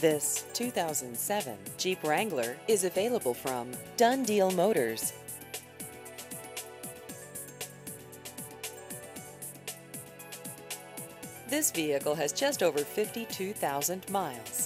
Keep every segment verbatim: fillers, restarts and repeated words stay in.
This two thousand seven Jeep Wrangler is available from Done Deal Motors. This vehicle has just over fifty-two thousand miles.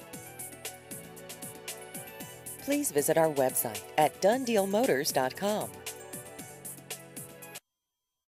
Please visit our website at done deal motors dot com.